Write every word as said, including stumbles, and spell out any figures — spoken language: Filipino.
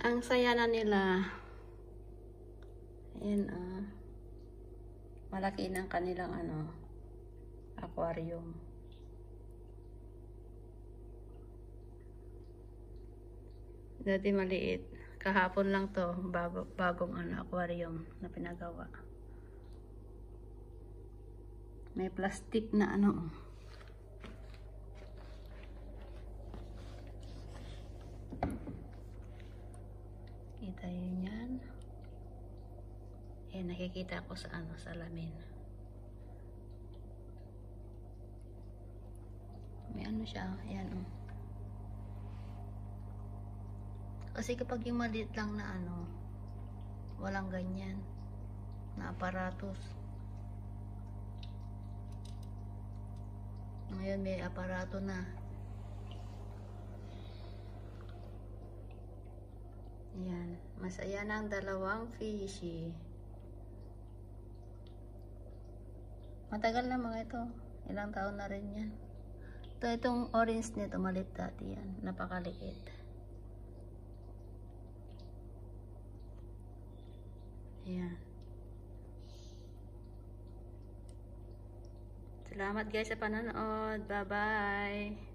Ang saya na nila. Ayan, ah. Malaki ng kanilang ano, aquarium. Dati maliit. Kahapon lang to, bago, bagong ano, aquarium na pinagawa. May plastic na ano. Kita yun yan. Ayan, nakikita ko sa ano, sa lamin. May ano siya, ayan o. Oh. Kasi kapag yung maliit lang na ano, walang ganyan na aparatos. Ngayon may aparato na. Ayan, masaya ng dalawang fishy. Matagal na mga ito. Ilang taon na rin yan. Ito, itong orange nito, maliit dati yan. Napakaliit. Ayan. Salamat guys sa panonood. Bye-bye.